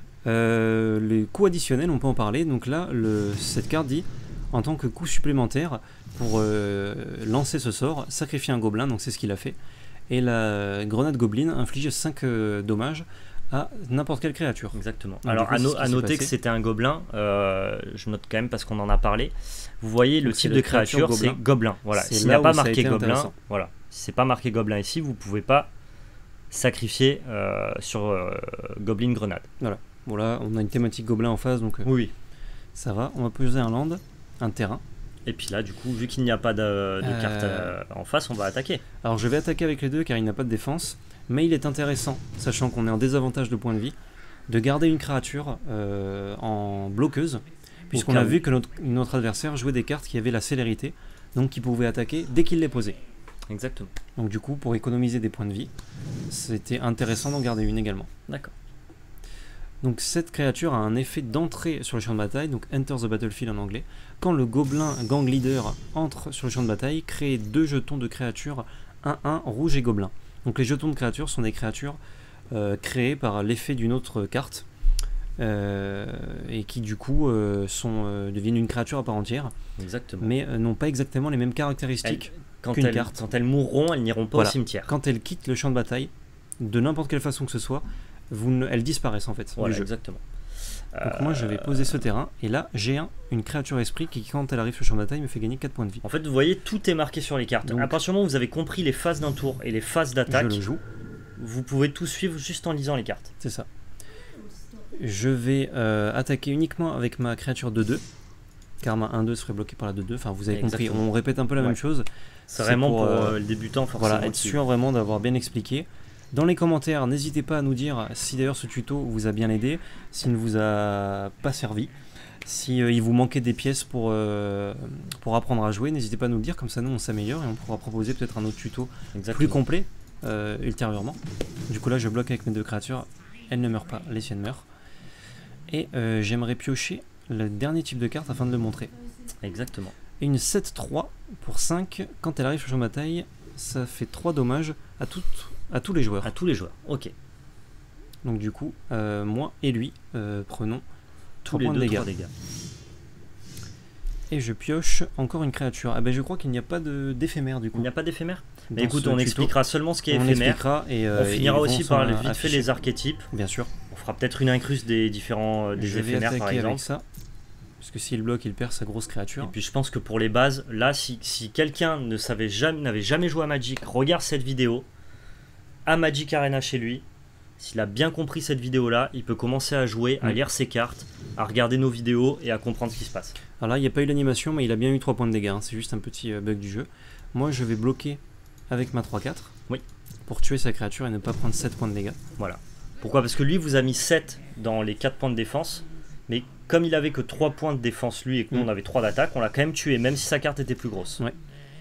Les coups additionnels, on peut en parler. Donc là, cette carte dit, en tant que coup supplémentaire, pour lancer ce sort, sacrifier un gobelin, donc c'est ce qu'il a fait. Et la grenade gobelin inflige 5 dommages à n'importe quelle créature. Exactement. Donc, alors à noter que c'était un gobelin, je note quand même parce qu'on en a parlé. Vous voyez, le type de créature, c'est gobelin. Voilà. S'il n'y a pas marqué gobelin, voilà. Si c'est pas marqué gobelin ici, vous pouvez pas sacrifier sur Goblin Grenade. Voilà. Bon là, on a une thématique gobelin en face, donc oui. Ça va. On va poser un land, un terrain. Et puis là, du coup, vu qu'il n'y a pas de carte en face, on va attaquer. Alors je vais attaquer avec les deux car il n'a pas de défense, mais il est intéressant, sachant qu'on est en désavantage de points de vie, de garder une créature en bloqueuse, puisqu'on a vu que notre adversaire jouait des cartes qui avaient la célérité, donc qui pouvaient attaquer dès qu'il les posait. Exactement. Donc du coup, pour économiser des points de vie, c'était intéressant d'en garder une également. D'accord. Donc cette créature a un effet d'entrée sur le champ de bataille, donc Enter the Battlefield en anglais. Quand le gobelin gang leader entre sur le champ de bataille, crée 2 jetons de créatures 1-1 rouge et gobelin. Donc les jetons de créatures sont des créatures créées par l'effet d'une autre carte et qui du coup deviennent une créature à part entière. Exactement. Mais n'ont pas exactement les mêmes caractéristiques qu'une carte. Quand elles mourront, elles n'iront pas au cimetière. Quand elles quittent le champ de bataille, de n'importe quelle façon que ce soit, elles disparaissent en fait. Voilà, du jeu. Exactement. Donc moi je vais poser ce terrain et là j'ai une créature esprit qui quand elle arrive sur le champ de bataille me fait gagner 4 points de vie. En fait vous voyez tout est marqué sur les cartes. Donc, à partir du moment où vous avez compris les phases d'un tour et les phases d'attaque, je le joue. Vous pouvez tout suivre juste en lisant les cartes. C'est ça. Je vais attaquer uniquement avec ma créature 2-2 car ma 1-2 serait bloquée par la 2-2. Enfin vous avez compris, on répète un peu la même chose. C'est vraiment pour le débutant forcément. Voilà, être sûr vraiment d'avoir bien expliqué. Dans les commentaires, n'hésitez pas à nous dire si d'ailleurs ce tuto vous a bien aidé, s'il ne vous a pas servi, si il vous manquait des pièces pour apprendre à jouer, n'hésitez pas à nous le dire, comme ça nous on s'améliore et on pourra proposer peut-être un autre tuto plus complet ultérieurement. Du coup là je bloque avec mes 2 créatures, elles ne meurent pas, les siennes meurent. Et j'aimerais piocher le dernier type de carte afin de le montrer. Exactement. Et une 7-3 pour 5, quand elle arrive sur le champ de bataille, ça fait 3 dommages à tous les joueurs. À tous les joueurs, ok. Donc du coup, moi et lui prenons 3 points de dégâts. Et je pioche encore une créature. Ah ben je crois qu'il n'y a pas d'éphémère du coup. Il n'y a pas d'éphémère. Mais écoute, on expliquera seulement ce qui est éphémère. On finira aussi par vite fait les archétypes. Bien sûr. On fera peut-être une incruste des différents éphémères par exemple. Avec ça. Parce que s'il bloque, il perd sa grosse créature. Et puis je pense que pour les bases, là, si quelqu'un n'avait jamais joué à Magic, regarde cette vidéo à Magic Arena chez lui. S'il a bien compris cette vidéo-là, il peut commencer à jouer, à lire ses cartes, à regarder nos vidéos et à comprendre ce qui se passe. Alors là, il n'y a pas eu l'animation, mais il a bien eu 3 points de dégâts. Hein. C'est juste un petit bug du jeu. Moi, je vais bloquer avec ma 3-4 pour tuer sa créature et ne pas prendre 7 points de dégâts. Voilà. Pourquoi? Parce que lui vous a mis 7 dans les 4 points de défense, mais comme il avait que 3 points de défense lui et que nous on avait 3 d'attaque, on l'a quand même tué, même si sa carte était plus grosse. Ouais.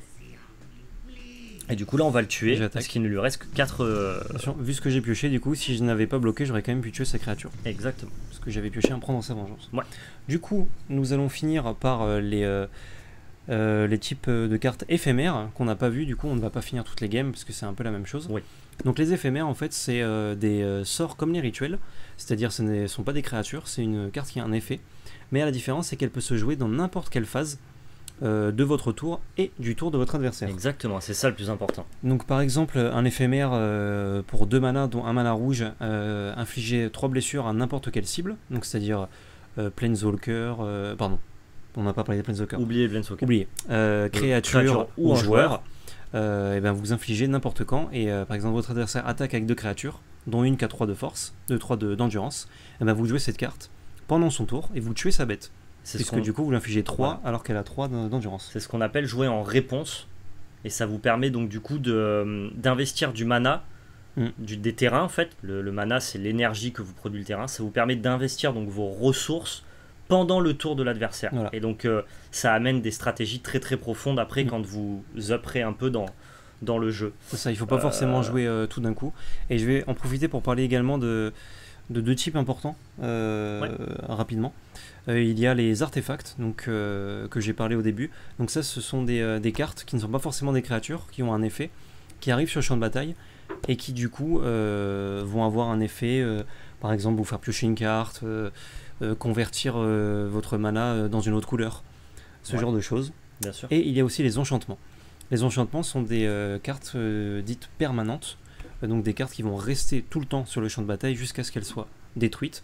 Et du coup là on va le tuer parce qu'il ne lui reste que 4... Attention, vu ce que j'ai pioché, du coup si je n'avais pas bloqué j'aurais quand même pu tuer sa créature. Exactement. Parce que j'avais pioché un prendre sa vengeance. Ouais. Du coup nous allons finir par les types de cartes éphémères qu'on n'a pas vu. Du coup on ne va pas finir toutes les games parce que c'est un peu la même chose. Oui. Donc les éphémères en fait c'est des sorts comme les rituels, c'est-à-dire ce ne sont pas des créatures, c'est une carte qui a un effet, mais la différence c'est qu'elle peut se jouer dans n'importe quelle phase de votre tour et du tour de votre adversaire. Exactement, c'est ça le plus important. Donc par exemple un éphémère pour 2 manas dont un mana rouge infliger 3 blessures à n'importe quelle cible, donc c'est-à-dire Planeswalker, pardon, on n'a pas parlé des Planeswalkers. Oubliez Planeswalker. Oubliez. Créature ou un joueur, et ben vous infligez n'importe quand, et par exemple votre adversaire attaque avec 2 créatures, dont une qui a 3 de force, 3 d'endurance, et ben vous jouez cette carte pendant son tour, et vous tuez sa bête. Puisque du coup vous l'infligez 3 alors qu'elle a 3 d'endurance. C'est ce qu'on appelle jouer en réponse, et ça vous permet donc du coup d'investir du mana, des terrains en fait. Le mana c'est l'énergie que vous produit le terrain, ça vous permet d'investir donc vos ressources pendant le tour de l'adversaire. Voilà. Et donc ça amène des stratégies très très profondes après quand vous upperez un peu dans le jeu. C'est ça, il ne faut pas forcément jouer tout d'un coup. Et je vais en profiter pour parler également de 2 types importants rapidement. Il y a les artefacts donc, que j'ai parlé au début. Donc ça ce sont des cartes qui ne sont pas forcément des créatures, qui ont un effet, qui arrivent sur le champ de bataille et qui du coup vont avoir un effet, par exemple vous faire piocher une carte, convertir votre mana dans une autre couleur, ce genre de choses. Bien sûr. Et il y a aussi les enchantements. Les enchantements sont des cartes dites permanentes, donc des cartes qui vont rester tout le temps sur le champ de bataille jusqu'à ce qu'elles soient détruites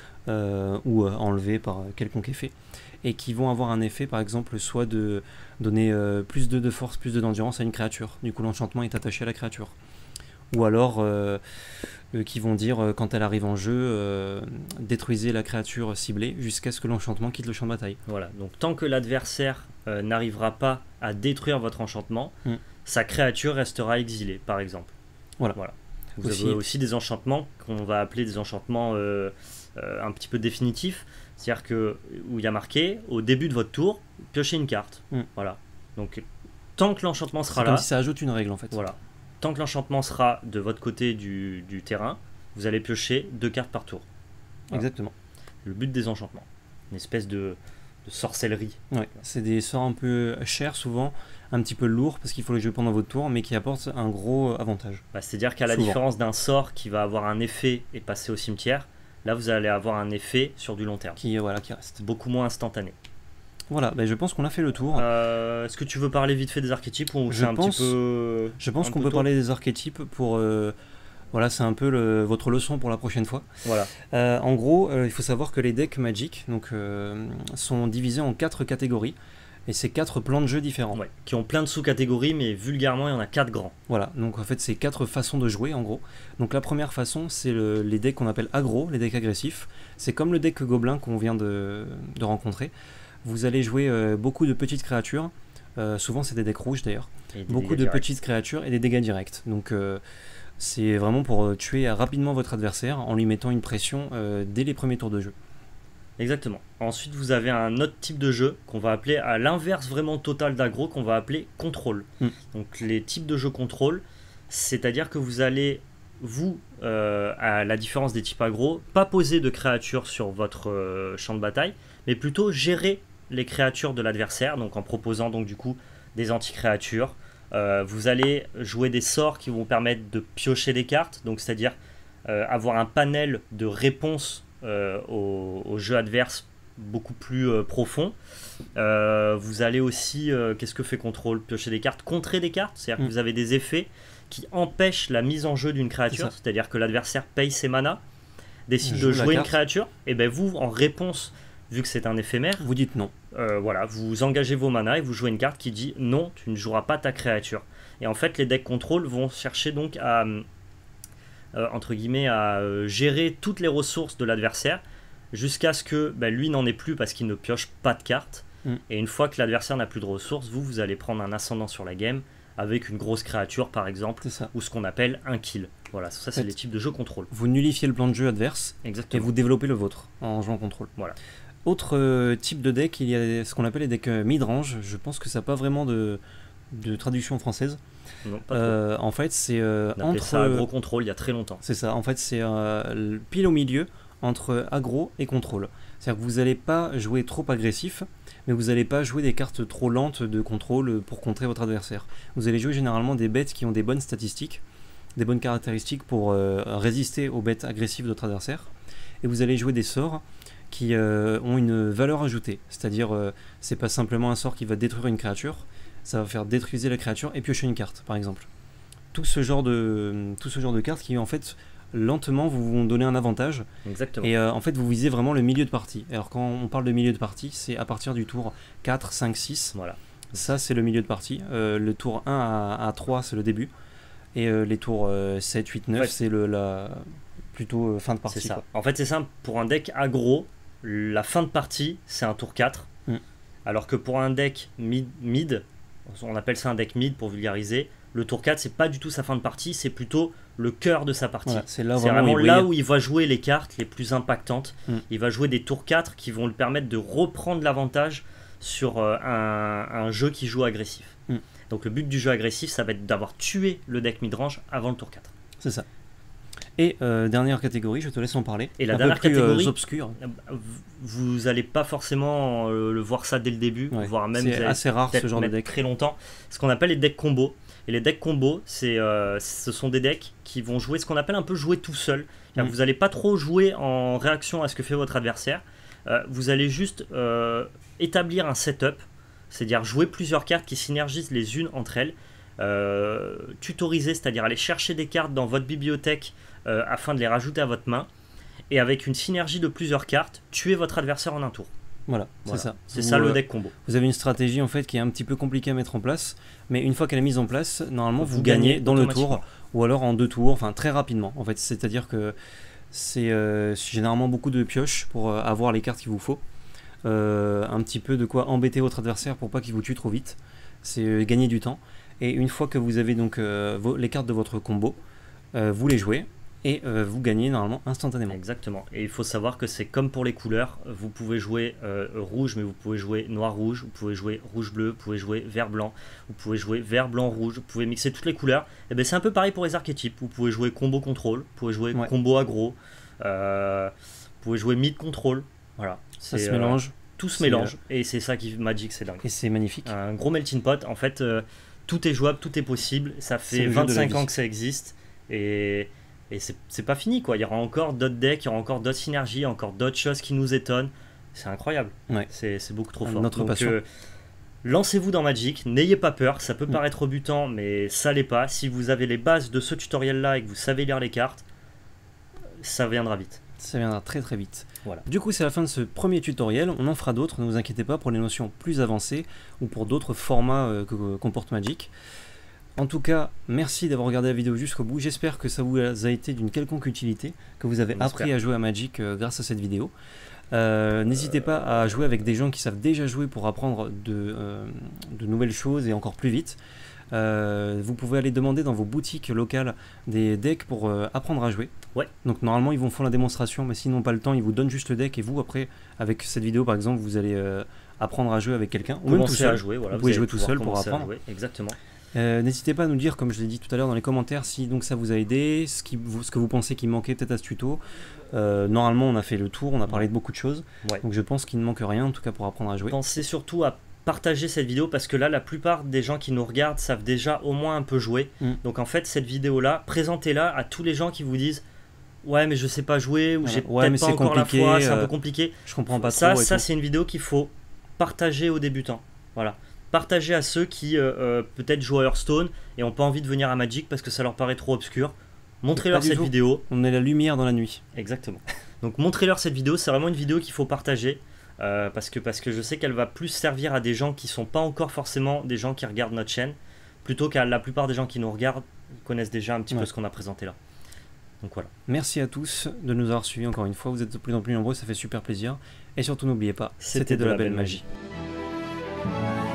ou enlevées par quelconque effet, et qui vont avoir un effet par exemple soit de donner plus de force, plus d'endurance à une créature, du coup l'enchantement est attaché à la créature, ou alors qui vont dire quand elle arrive en jeu détruisez la créature ciblée jusqu'à ce que l'enchantement quitte le champ de bataille. Voilà, donc tant que l'adversaire n'arrivera pas à détruire votre enchantement, sa créature restera exilée par exemple. Voilà. Vous avez aussi des enchantements qu'on va appeler des enchantements un petit peu définitifs, c'est-à-dire que où il y a marqué au début de votre tour piochez une carte. Voilà, donc tant que l'enchantement sera là, comme si ça ajoute une règle en fait. Voilà. Tant que l'enchantement sera de votre côté du terrain, vous allez piocher 2 cartes par tour. Voilà. Exactement. Le but des enchantements. Une espèce de sorcellerie. Ouais, c'est des sorts un peu chers souvent, un petit peu lourds parce qu'il faut les jouer pendant votre tour, mais qui apportent un gros avantage. C'est-à-dire qu'à la différence d'un sort qui va avoir un effet et passer au cimetière, là vous allez avoir un effet sur du long terme. Qui reste. Beaucoup moins instantané. Voilà, je pense qu'on a fait le tour. Est-ce que tu veux parler vite fait des archétypes ou je pense qu'on peut parler des archétypes pour... voilà, c'est un peu votre leçon pour la prochaine fois. Voilà. En gros, il faut savoir que les decks Magic donc, sont divisés en 4 catégories. Et c'est 4 plans de jeu différents. Ouais, qui ont plein de sous-catégories, mais vulgairement, il y en a 4 grands. Voilà, donc en fait, c'est 4 façons de jouer, en gros. Donc la première façon, c'est les decks qu'on appelle aggro, les decks agressifs. C'est comme le deck gobelin qu'on vient de rencontrer. Vous allez jouer beaucoup de petites créatures. Souvent, c'est des decks rouges, d'ailleurs. Beaucoup de petites créatures et des dégâts directs. Donc c'est vraiment pour tuer rapidement votre adversaire en lui mettant une pression dès les premiers tours de jeu. Exactement. Ensuite, vous avez un autre type de jeu qu'on va appeler, à l'inverse vraiment total d'aggro, qu'on va appeler contrôle. Donc les types de jeux contrôle, c'est-à-dire que vous allez, à la différence des types aggro, pas poser de créatures sur votre champ de bataille, mais plutôt gérer les créatures de l'adversaire, donc en proposant donc du coup des anti-créatures. Vous allez jouer des sorts qui vont permettre de piocher des cartes, donc c'est-à-dire avoir un panel de réponses au jeu adverse beaucoup plus profond. Vous allez aussi, qu'est-ce que fait contrôle? Piocher des cartes, contrer des cartes, c'est-à-dire que vous avez des effets qui empêchent la mise en jeu d'une créature, c'est-à-dire que l'adversaire paye ses manas, décide de jouer une créature, et bien vous, en réponse, vu que c'est un éphémère, vous dites non. Voilà, vous engagez vos manas et vous jouez une carte qui dit non, tu ne joueras pas ta créature. Et en fait, les decks contrôle vont chercher donc à entre guillemets à gérer toutes les ressources de l'adversaire jusqu'à ce que lui n'en ait plus parce qu'il ne pioche pas de cartes. Et une fois que l'adversaire n'a plus de ressources, vous allez prendre un ascendant sur la game avec une grosse créature par exemple, ou ce qu'on appelle un kill. Voilà, ça c'est les types de jeux contrôle. Vous nullifiez le plan de jeu adverse. Exactement. Et vous développez le vôtre en jouant contrôle. Voilà. Autre type de deck, il y a ce qu'on appelle les decks mid-range. Je pense que ça n'a pas vraiment de traduction française. Non, pas trop. En fait, c'est entre ça aggro contrôle il y a très longtemps. C'est ça. En fait, c'est pile au milieu entre aggro et contrôle. C'est-à-dire que vous n'allez pas jouer trop agressif, mais vous n'allez pas jouer des cartes trop lentes de contrôle pour contrer votre adversaire. Vous allez jouer généralement des bêtes qui ont des bonnes statistiques, des bonnes caractéristiques pour résister aux bêtes agressives de votre adversaire. Et vous allez jouer des sorts qui ont une valeur ajoutée. C'est-à-dire, c'est pas simplement un sort qui va détruire une créature, ça va faire détruire la créature et piocher une carte, par exemple. Tout ce genre de cartes qui, en fait, lentement vous vous donnez un avantage. Exactement. Et en fait, vous visez vraiment le milieu de partie. Alors quand on parle de milieu de partie, c'est à partir du tour 4, 5, 6. Voilà. Ça, c'est le milieu de partie. Le tour 1 à 3, c'est le début. Et les tours 7, 8, 9, c'est plutôt fin de partie. C'est ça. Quoi. En fait, c'est simple. Pour un deck aggro, la fin de partie, c'est un tour 4. Alors que pour un deck mid, on appelle ça un deck mid pour vulgariser, le tour 4, c'est pas du tout sa fin de partie, c'est plutôt le cœur de sa partie. Voilà, c'est vraiment là où il va jouer les cartes les plus impactantes. Il va jouer des tours 4 qui vont lui permettre de reprendre l'avantage sur un jeu qui joue agressif. Donc le but du jeu agressif, ça va être d'avoir tué le deck midrange avant le tour 4. C'est ça. Et dernière catégorie, je te laisse en parler. Et la dernière catégorie, obscure. Vous n'allez pas forcément le voir ça dès le début, voire même c'est assez rare ce genre de deck. Très longtemps. Ce qu'on appelle les decks combos. Et les decks combos, ce sont des decks qui vont jouer ce qu'on appelle un peu jouer tout seul. Vous n'allez pas trop jouer en réaction à ce que fait votre adversaire. Vous allez juste établir un setup, c'est-à-dire jouer plusieurs cartes qui synergisent les unes entre elles. Tutoriser, c'est-à-dire aller chercher des cartes dans votre bibliothèque afin de les rajouter à votre main, et avec une synergie de plusieurs cartes, tuer votre adversaire en un tour. Voilà. C'est ça. C'est ça le deck combo. Vous avez une stratégie en fait qui est un petit peu compliquée à mettre en place, mais une fois qu'elle est mise en place, normalement vous gagnez dans le tour, ou alors en 2 tours, enfin très rapidement. En fait, c'est-à-dire que c'est généralement beaucoup de pioches pour avoir les cartes qu'il vous faut. Un petit peu de quoi embêter votre adversaire pour pas qu'il vous tue trop vite. C'est gagner du temps. Et une fois que vous avez donc les cartes de votre combo, vous les jouez et vous gagnez normalement instantanément. Exactement. Et il faut savoir que c'est comme pour les couleurs. Vous pouvez jouer rouge, mais vous pouvez jouer noir-rouge, vous pouvez jouer rouge-bleu, vous pouvez jouer vert-blanc, vous pouvez jouer vert-blanc-rouge, vous pouvez mixer toutes les couleurs. Et bien c'est un peu pareil pour les archétypes. Vous pouvez jouer combo contrôle, vous pouvez jouer combo aggro, vous pouvez jouer mid contrôle. Voilà. Ça se mélange. Tout se mélange. Et c'est ça qui Magic, c'est dingue. Et c'est magnifique. Un gros melting pot. En fait, tout est jouable, tout est possible. Ça fait 25 ans que ça existe. Et c'est pas fini, quoi. Il y aura encore d'autres decks, il y aura encore d'autres synergies, encore d'autres choses qui nous étonnent. C'est incroyable. C'est beaucoup trop fort. Notre passion. Lancez-vous dans Magic, n'ayez pas peur. Ça peut paraître rebutant, mais ça l'est pas. Si vous avez les bases de ce tutoriel-là et que vous savez lire les cartes, ça viendra vite. Ça viendra très très vite. Voilà. Du coup, c'est la fin de ce premier tutoriel. On en fera d'autres, ne vous inquiétez pas, pour les notions plus avancées ou pour d'autres formats que comporte Magic. En tout cas, merci d'avoir regardé la vidéo jusqu'au bout. J'espère que ça vous a été d'une quelconque utilité, que vous avez appris à jouer à Magic grâce à cette vidéo. N'hésitez pas à jouer avec des gens qui savent déjà jouer pour apprendre de nouvelles choses et encore plus vite. Vous pouvez aller demander dans vos boutiques locales des decks pour apprendre à jouer. Donc normalement ils vont faire la démonstration, mais s'ils n'ont pas le temps, ils vous donnent juste le deck et vous après, avec cette vidéo par exemple, vous allez apprendre à jouer avec quelqu'un. Ou même tout seul. Vous pouvez jouer tout seul pour apprendre. Exactement. N'hésitez pas à nous dire, comme je l'ai dit tout à l'heure dans les commentaires, si donc ça vous a aidé, ce que vous pensez qu'il manquait peut-être à ce tuto. Normalement on a fait le tour, on a parlé de beaucoup de choses, donc je pense qu'il ne manque rien en tout cas pour apprendre à jouer. Pensez surtout à partager cette vidéo parce que là la plupart des gens qui nous regardent savent déjà au moins un peu jouer. Donc en fait cette vidéo là, présentez-la à tous les gens qui vous disent ouais mais je sais pas jouer ou j'ai peut-être pas encore la foi, c'est un peu compliqué. Je comprends pas ça, trop. Ça c'est une vidéo qu'il faut partager aux débutants. Voilà. Partagez à ceux qui peut-être jouent à Hearthstone et n'ont pas envie de venir à Magic parce que ça leur paraît trop obscur. Montrez-leur cette vidéo. On est la lumière dans la nuit. Exactement. Donc montrez-leur cette vidéo, c'est vraiment une vidéo qu'il faut partager parce que je sais qu'elle va plus servir à des gens qui sont pas encore forcément des gens qui regardent notre chaîne, plutôt qu'à la plupart des gens qui nous regardent connaissent déjà un petit peu ce qu'on a présenté là. Donc voilà. Merci à tous de nous avoir suivis encore une fois, vous êtes de plus en plus nombreux, ça fait super plaisir. Et surtout n'oubliez pas, c'était de la belle magie.